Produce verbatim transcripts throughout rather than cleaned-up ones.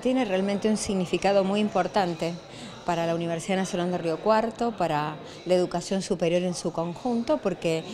Tiene realmente un significado muy importante para la Universidad Nacional de Río Cuarto, para la educación superior en su conjunto, porque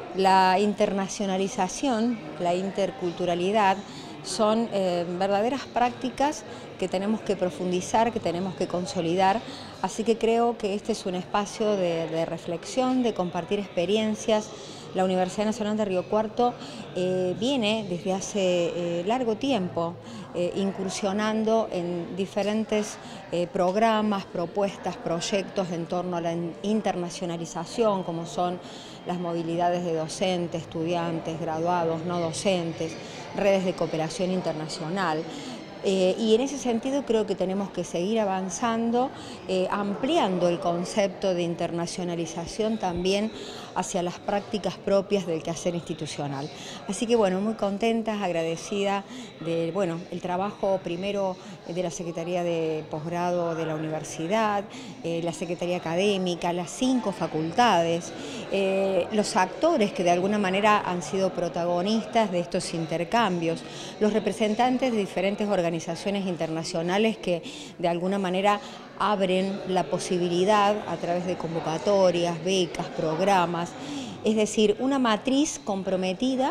la internacionalización, la interculturalidad, son eh, verdaderas prácticas que tenemos que profundizar, que tenemos que consolidar, así que creo que este es un espacio de, de reflexión, de compartir experiencias. La Universidad Nacional de Río Cuarto eh, viene desde hace eh, largo tiempo eh, incursionando en diferentes eh, programas, propuestas, proyectos en torno a la internacionalización, como son las movilidades de docentes, estudiantes, graduados, no docentes, redes de cooperación internacional. Eh, y en ese sentido creo que tenemos que seguir avanzando, eh, ampliando el concepto de internacionalización también hacia las prácticas propias del quehacer institucional. Así que bueno, muy contenta, agradecida de, bueno, el trabajo primero de la Secretaría de Posgrado de la Universidad, eh, la Secretaría Académica, las cinco facultades, eh, los actores que de alguna manera han sido protagonistas de estos intercambios, los representantes de diferentes organizaciones organizaciones internacionales que de alguna manera abren la posibilidad a través de convocatorias, becas, programas, es decir, una matriz comprometida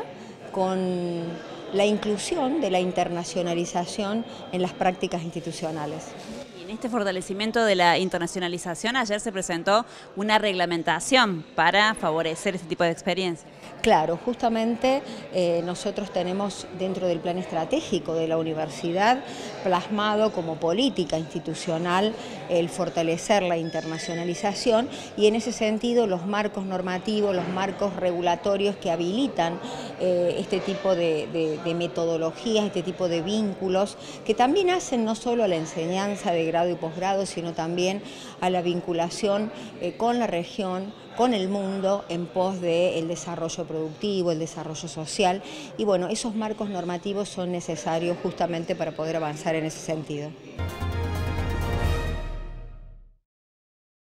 con la inclusión de la internacionalización en las prácticas institucionales. En este fortalecimiento de la internacionalización, ayer se presentó una reglamentación para favorecer este tipo de experiencias. Claro, justamente eh, nosotros tenemos dentro del plan estratégico de la universidad plasmado como política institucional el fortalecer la internacionalización y en ese sentido los marcos normativos, los marcos regulatorios que habilitan eh, este tipo de, de, de metodologías, este tipo de vínculos que también hacen no solo a la enseñanza de grado y posgrado, sino también a la vinculación eh, con la región, con el mundo en pos del desarrollo productivo, el desarrollo social y bueno, esos marcos normativos son necesarios justamente para poder avanzar en ese sentido.